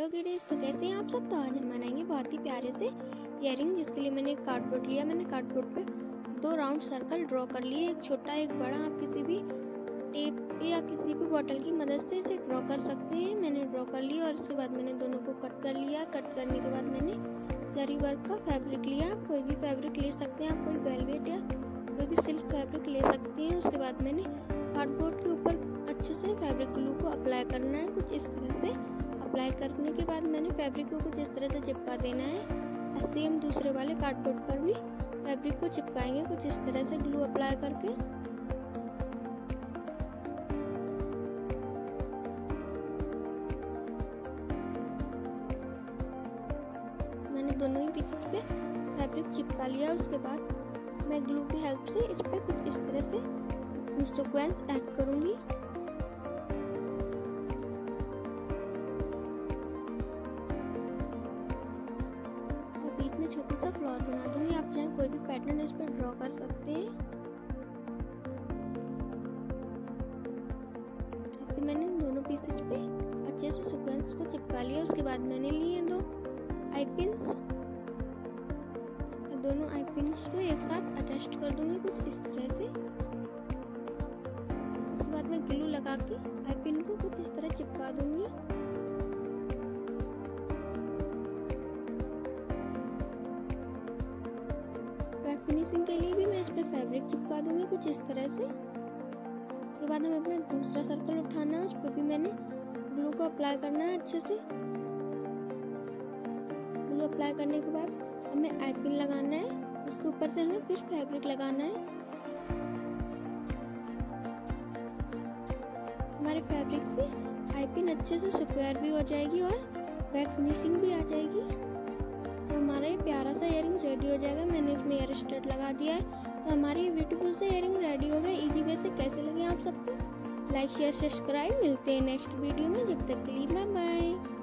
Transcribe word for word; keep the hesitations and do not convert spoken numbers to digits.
Hello kiddies, तो कैसे हैं आप सब। तो आज हम बनाएंगे बहुत ही प्यारे से इयरिंग, जिसके लिए मैंने एक कार्डबोर्ड लिया। मैंने कार्डबोर्ड पे दो राउंड सर्कल ड्रॉ कर लिए, एक छोटा एक बड़ा। आप किसी भी टेप या किसी भी बॉटल की मदद से इसे ड्रॉ कर सकते हैं। मैंने ड्रॉ कर लिया और उसके बाद मैंने दोनों को कट कर लिया। कट करने के बाद मैंने जरी वर्क का फैब्रिक लिया। आप कोई भी फैब्रिक ले सकते हैं, आप कोई वेलवेट या कोई भी सिल्क फैब्रिक ले सकते हैं। उसके बाद मैंने कार्डबोर्ड के ऊपर अच्छे से फैब्रिक ग्लू को अप्लाई करना है। कुछ इस तरह से अप्लाई करने के बाद मैंने फैब्रिक को कुछ इस तरह से चिपका देना है। ऐसे ही हम दूसरे वाले कार्डबोर्ड पर भी फैब्रिक को चिपकाएंगे, कुछ इस तरह से ग्लू अप्लाई करके। मैंने दोनों ही पीसेस पे फैब्रिक चिपका लिया। उसके बाद मैं ग्लू की हेल्प से इस पे कुछ इस तरह से सीक्वेंस ऐड करूंगी। बीच में छोटा सा फ्लावर बना दूंगी। आप चाहे कोई भी पैटर्न इस पर ड्रॉ कर सकते हैं। ऐसे मैंने दोनों पीसेस पे अच्छे से सीक्वेंस को चिपका लिया। उसके बाद मैंने लिए दो आई पिन्स। दोनों आई पिन्स को एक साथ अटैच कर दूंगी कुछ इस तरह से। उसके बाद मैं ग्लू लगा के आई पिन को कुछ इस तरह चिपका दूंगी। बैक फिनिशिंग के लिए भी मैं इस पे फैब्रिक चिपका दूंगी कुछ इस तरह से। उसके बाद हमें अपना दूसरा सर्कल उठाना है, उस पर भी मैंने ग्लू को अप्लाई करना है अच्छे से। ग्लू अप्लाई करने के बाद हमें आई पिन लगाना है, उसके ऊपर से हमें फिर फैब्रिक लगाना है। हमारे फैब्रिक से आई पिन अच्छे से स्क्वायर भी हो जाएगी और बैक फिनिशिंग भी आ जाएगी। तो हमारा ये प्यारा सा इयरिंग रेडी हो जाएगा। मैंने इसमें ईयर स्टड लगा दिया है। तो हमारी ये ब्यूटीफुल से इयरिंग रेडी हो गया। इजी वे से कैसे लगे आप सबको। Like share subscribe. मिलते हैं नेक्स्ट वीडियो में, जब तक के लिए बाय बाय।